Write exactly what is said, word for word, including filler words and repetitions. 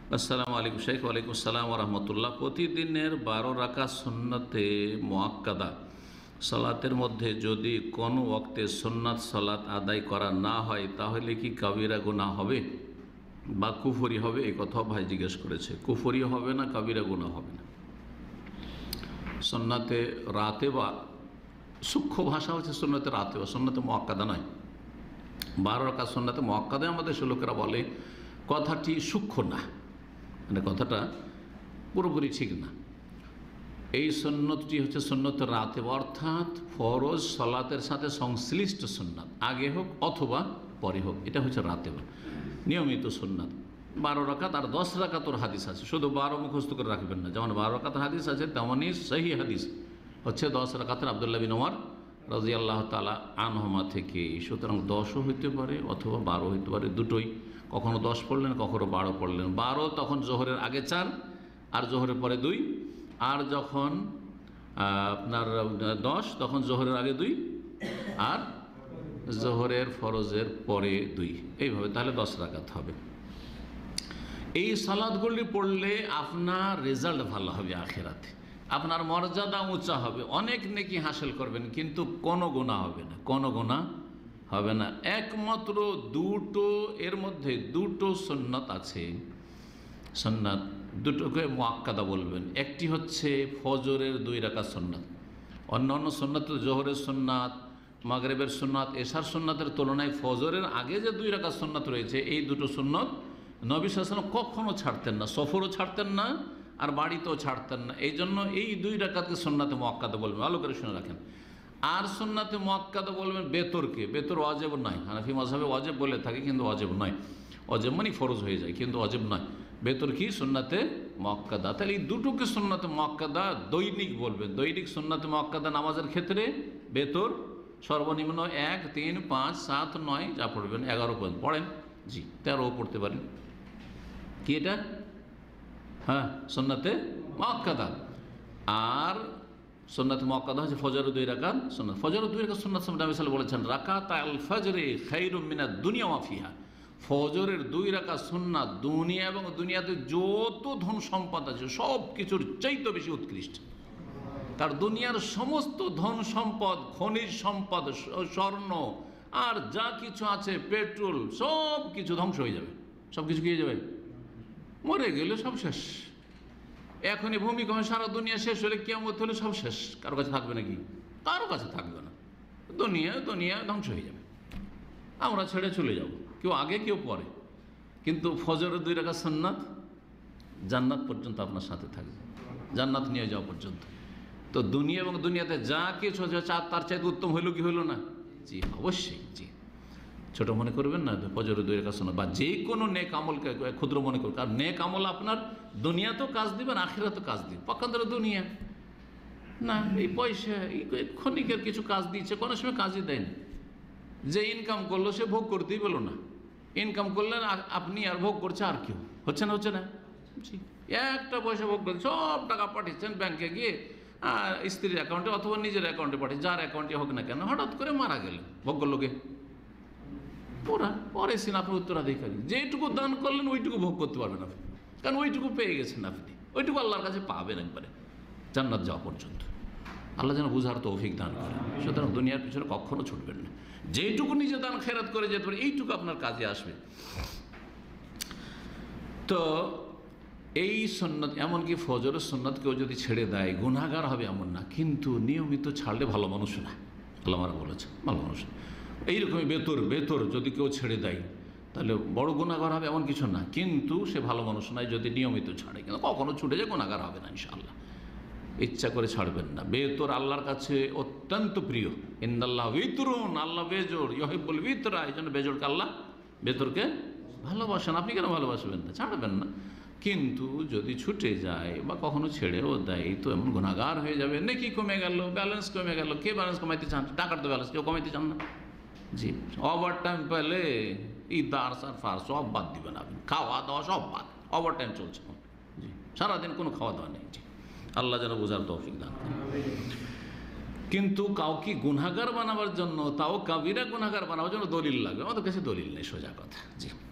আসসালামু আলাইকুম শেখ। ওয়ালাইকুম আসসালাম ওয়া রাহমাতুল্লাহ। প্রতিদিনের বারো রাকাত সুন্নতে মুআক্কাদা সালাতের মধ্যে যদি কোনো ওয়াক্তে সুন্নাত সালাত আদায় করা না হয় তাহলে কি কাবিরা গুনাহ হবে বা কুফরি হবে? এই কথা ভাই জিজ্ঞেস করেছে। কুফরি হবে না, কাবিরা গুনাহ হবে না। সুন্নাতে রাতে বা সূক্ষ্ম ভাষা হচ্ছে সুন্নতে রাতে বা সুন্নতে মুআক্কাদা নয়। বারো রাকাত সুন্নতে মুআক্কাদা আমাদের লোকেরা বলে কথাটি সূক্ষ্ম না, মানে কথাটা পুরোপুরি ঠিক না। এই সুন্নতটি হচ্ছে সুন্নত রাতে, অর্থাৎ ফরজ সালাতের সাথে সংশ্লিষ্ট সুন্নাত, আগে হোক অথবা পরে হোক, এটা হচ্ছে রাতে বা নিয়মিত সুন্নাত। বারো রাকাত আর দশ রাকাতর হাদিস আছে, শুধু বারো মুখস্থ করে রাখবেন না। যেমন বারো রাকাতের হাদিস আছে তেমনই সহি হাদিস হচ্ছে দশ রাকাতের আব্দুল্লাহ বিন ওমর রাদিয়াল্লাহু তাআলা আনহুমা থেকে। সুতরাং দশও হইতে পারে অথবা বারো হইতে পারে, দুটোই। কখনো দশ পড়লেন, কখনো বারো পড়লেন। বারো তখন জোহরের আগে চার আর জোহরের পরে দুই, আর যখন আপনার দশ তখন জোহরের আগে দুই আর জোহরের ফরজের পরে দুই, এইভাবে তাহলে দশ রাকাত হবে। এই সালাতগুলি পড়লে আপনার রেজাল্ট ভালো হবে, আখিরাতে আপনার মর্যাদা উঁচা হবে, অনেক নেকি হাসিল করবেন, কিন্তু কোনো গুনাহ হবে না, কোনো গুনাহ হবে না। একমাত্র দুটো, এর মধ্যে দুটো সুন্নাত আছে, সুন্নাত দুটোকে মুআক্কাদা বলবেন। একটি হচ্ছে ফজরের দুই রাকাত সুন্নাত। অন্য অন্য সুন্নাত, জোহরের সুন্নাত, মাগরিবের সুন্নাত, এশার সুন্নাতের তুলনায় ফজরের আগে যে দুই রাকাত সুন্নাত রয়েছে, এই দুটো সুন্নাত নবী সাল্লাল্লাহু আলাইহি ওয়াসাল্লাম কখনো ছাড়তেন না, সফরও ছাড়তেন না আর বাড়িতেও ছাড়তেন না। এই জন্য এই দুই রাকাতকে সুন্নাতে মুআক্কাদা বলবেন, ভালো করে শুনে রাখেন। আর সুন্নাতে মুআক্কাদা বলবেন বেতরকে। বেতর ওয়াজিব নয়, হানাফি মাযহাবে ওয়াজিব বলে থাকে, কিন্তু ওয়াজিব নয়। ওয়াজিব মানে ফরজ হয়ে যায়, কিন্তু ওয়াজিব নয়। বেতর কি? সুন্নাতে মুআক্কাদা। তাহলে এই দুটোকে সুন্নাতে মুআক্কাদা দৈনিক বলবেন। দৈনিক সুন্নাতে মুআক্কাদা নামাজের ক্ষেত্রে বেতর সর্বনিম্ন এক, তিন, পাঁচ, সাত, নয় যা পড়বেন, এগারো পর্যন্ত পড়েন, জি তেরোও পড়তে পারেন। কি এটা? হ্যাঁ, সুন্নাতে মুআক্কাদা। আর সুন্নাতে মুআক্কাদা হচ্ছে ফজরের দুই রাকাত সুন্নাত। ফজরের দুই রাকাত সুন্নাত নবী সাল্লাল্লাহু আলাইহি ওয়াসাল্লাম বলেছেন রাকাত আল ফজরে খায়রুম মিনাদ দুনিয়া ওয়া ফিহা। ফজরের দুই রাকাত সুন্নাত দুনিয়া এবং দুনিয়াতে যত ধন সম্পদ আছে সব কিছুর চাইতে বেশি উৎকৃষ্ট। তার দুনিয়ার সমস্ত ধন সম্পদ, খনিজ সম্পদ, স্বর্ণ আর যা কিছু আছে, পেট্রোল, সব কিছু ধ্বংস হয়ে যাবে। সব কিছু কি হয়ে যাবে? মরে গেলে সব শেষ। এখনই ভূমিকম্প, সারা দুনিয়া শেষ হলে কিয়ামত হলে সব শেষ। কারো কাছে থাকবে নাকি? কারো কাছে থাকবে না। দুনিয়া দুনিয়া ধ্বংস হয়ে যাবে, আমরা ছেড়ে চলে যাব, কেউ আগে কেউ পরে। কিন্তু ফজরের দুই রাকাত সুন্নাত জান্নাত পর্যন্ত আপনার সাথে থাকবে, জান্নাত নিয়ে যাওয়া পর্যন্ত। তো দুনিয়া এবং দুনিয়াতে যা কিছু চার তার চাইতে উত্তম হইল কি হইল না? জি অবশ্যই, জি। ছোট মনে করবেন না ফজরের দুই রাকাত সুন্নাত, বা যে কোনো নেক আমলকে ক্ষুদ্র মনে করুন। কারণ নেক আমল আপনার দুনিয়াতেও কাজ দিবেন, আখিরাতেও কাজ দিবেন। পক্ষান্তরে দুনিয়া না, এই পয়সা, এই ক্ষণিকের কিছু কাজ দিচ্ছে, কোনো সময় কাজই দেয় না। যে ইনকাম করলো সে ভোগ করতেই পেলো না। ইনকাম করলেন আপনি আর ভোগ করছে আর কেউ, হচ্ছে না? হচ্ছে না? জি, একটা পয়সা ভোগ করছে, সব টাকা পাঠিয়েছেন ব্যাংকে গিয়ে, আর স্ত্রীর অ্যাকাউন্টে অথবা নিজের অ্যাকাউন্টে পাঠিয়ে, যার অ্যাকাউন্টে হোক না কেন, হঠাৎ করে মারা গেলেন, ভোগ করলো কে? ওরা। পরে সিন আপনার উত্তরাধিকারী। যেটুকু দান করলেন ওইটুকু ভোগ করতে পারবেন আপনি, কারণ ওইটুকু পেয়ে গেছেন আপনি, ওইটুকু আল্লাহর কাছে পাবেন একবারে জান্নাত যাওয়া পর্যন্ত। আল্লাহ যেন বুঝার তৌফিক দান করেন। সুতরাং দুনিয়ার পিছনে কখনো ছুটবেন না। যেটুকু নিজে দান খেরাত করে যেতে পারে, এইটুকু আপনার কাজে আসবে। তো এই সুন্নাত, এমনকি ফজরের সুন্নাত কেউ যদি ছেড়ে দেয় গুনাহগার হবে এমন না, কিন্তু নিয়মিত ছাড়লে ভালো মানুষ না, আল্লাহরা বলেছে ভালো মানুষ। এইরকমই বেতর, বেতর যদি কেউ ছেড়ে দেয় তাহলে বড় গুনাহগার হবে এমন কিছু না, কিন্তু সে ভালো মানুষ নয় যদি নিয়মিত ছাড়ে। কিন্তু কখনো ছুটে যায় গুনাহগার হবে না ইনশাআল্লাহ। ইচ্ছা করে ছাড়বেন না। বেতর আল্লাহর কাছে অত্যন্ত প্রিয়। ইন্নাল্লাহ বিতরুন, আল্লাহ বেজোড়, ইউহিব্বুল বিতরা। এই জন্য বেজোড়কে আল্লাহ, বেতরকে ভালোবাসেন। আপনি কেন ভালোবাসবেন না? ছাড়বেন না। কিন্তু যদি ছুটে যায় বা কখনো ছেড়েও দেয় তো এমন গুনাহগার হয়ে যাবে, নেকি কমে গেল, ব্যালেন্স কমে গেল। কে ব্যালেন্স কমাইতে চান? টাকার তো ব্যালেন্স কেউ কমাইতে চান না। জি, ওভার টাইম পেলে এই দার্স আর ফার সব বাদ দিবেন আপনি, খাওয়া দাওয়া সব বাদ। ওভার টাইম চলছে, জি, সারাদিন কোনো খাওয়া দাওয়া নেই। জি, আল্লাহ যেন বোঝার তৌফিক দান করেন। কিন্তু কাউকে গুনাহগার বানাবার জন্য, তাও কাবিরা গুনাহগার বানাবার জন্য দলিল লাগবে। আমাদের কাছে দলিল নেই, সোজা কথা। জি।